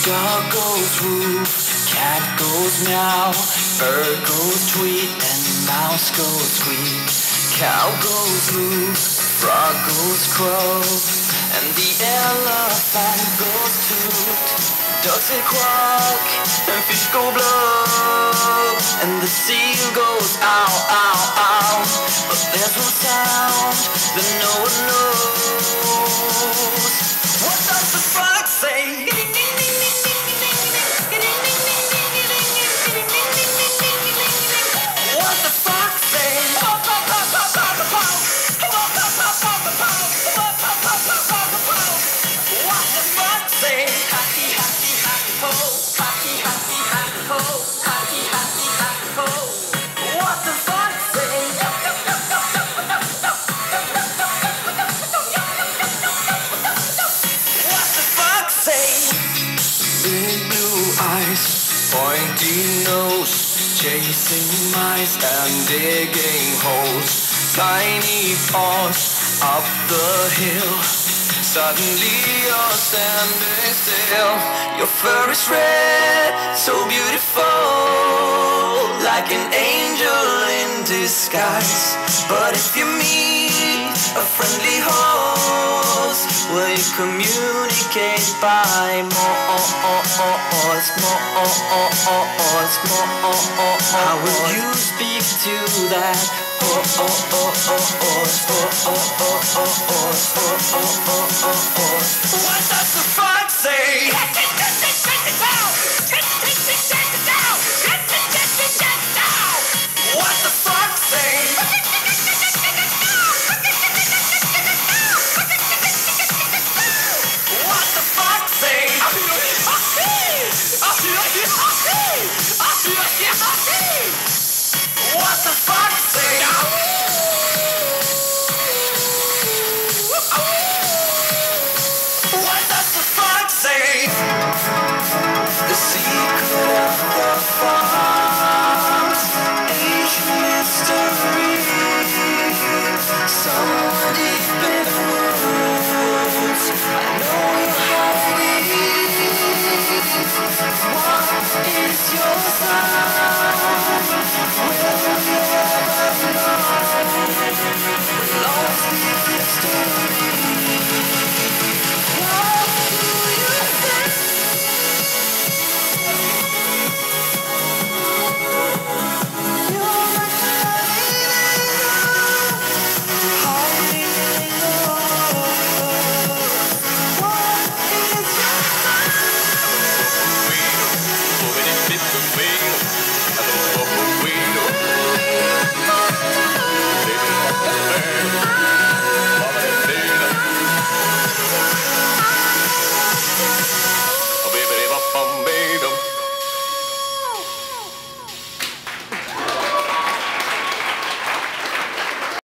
Dog goes woof, cat goes meow, bird goes tweet, and mouse goes squeak. Cow goes loose, frog goes crow, and the elephant goes toot. Ducks say quack, and fish go blow, and the seal goes ow, ow, ow. But there's one sound that no one knows. What does the fox say? What the fox say? What the fox say? Happy, happy, happy ho, happy, happy, happy ho, happy, happy, happy ho. What the fox say? What the fox say? Big blue eyes, pointy nose, chasing mice and digging holes. Tiny paws up the hill. Suddenly you're standing still. Your fur is red, so beautiful, like an angel in disguise. But if you meet a friendly host, will you communicate by Morse? How will you speak to that? What does the fox say?